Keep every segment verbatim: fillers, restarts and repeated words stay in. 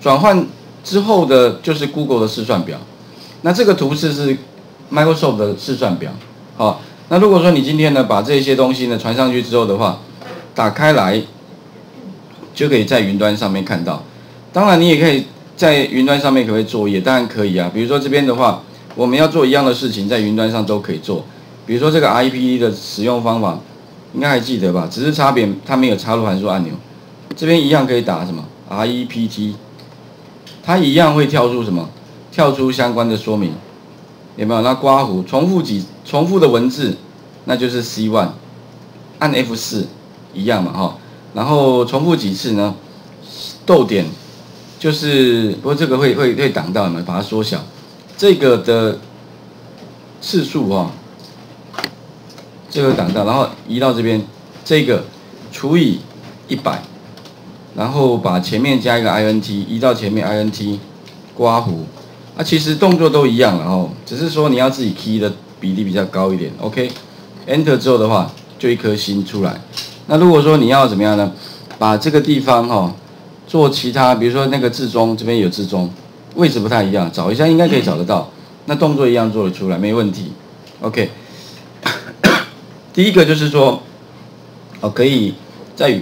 转换之后的就是 Google 的试算表。那这个图示是 Microsoft 的试算表。好，那如果说你今天呢把这些东西呢传上去之后的话，打开来就可以在云端上面看到。当然，你也可以在云端上面可不可以作业？当然可以啊。比如说这边的话，我们要做一样的事情，在云端上都可以做。比如说这个 R E P T 的使用方法，应该还记得吧？只是差别它没有插入函数按钮。这边一样可以打什么 R E P T， 它一样会跳出什么？跳出相关的说明，有没有？那刮胡重复几重复的文字，那就是 C 一， 按 F 四 一样嘛哈。然后重复几次呢？逗点就是，不过这个会会会挡到，有没有？把它缩小。这个的次数哈，这个挡到，然后移到这边，这个除以一百，然后把前面加一个 int， 移到前面 int， 刮胡。啊，其实动作都一样了哦，只是说你要自己 key 的比例比较高一点。OK，Enter 之后的话，就一颗星出来。那如果说你要怎么样呢？把这个地方哈、哦、做其他，比如说那个字中这边有字中，位置不太一样，找一下应该可以找得到。那动作一样做得出来，没问题。OK， 第一个就是说，哦，可以在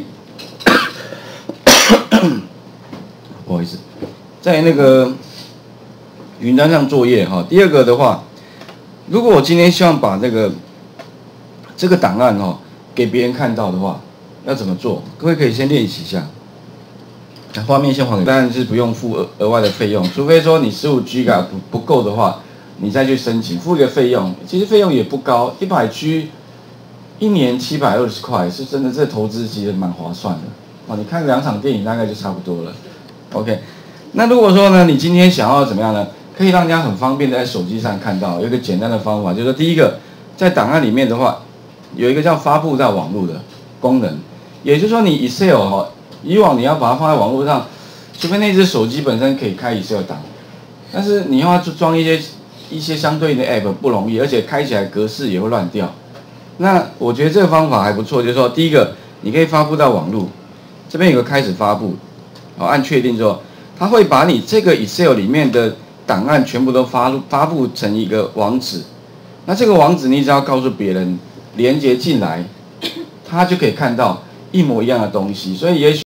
不好意思，在那个云端上作业哈。第二个的话，如果我今天希望把这个这个档案哈给别人看到的话，要怎么做？各位可以先练习一下。画面先还给，当然是不用付额额外的费用，除非说你十五 G 不不够的话，你再去申请付一个费用。其实费用也不高，一百 G 一年七百二十块，是真的这投资其实蛮划算的哦。你看两场电影大概就差不多了。OK， 那如果说呢，你今天想要怎么样呢？可以让人家很方便的在手机上看到，有一个简单的方法，就是说第一个，在档案里面的话，有一个叫发布到网络的功能，也就是说你 Excel 哈，以往你要把它放在网络上，除非那只手机本身可以开 Excel 档，但是你要装一些一些相对应的 App 不容易，而且开起来格式也会乱掉。那我觉得这个方法还不错，就是说第一个，你可以发布到网络，这边有个开始发布，好，按确定之后，它会把你这个 Excel 里面的档案全部都发发布成一个网址，那这个网址你只要告诉别人连接进来，他就可以看到一模一样的东西，所以也许。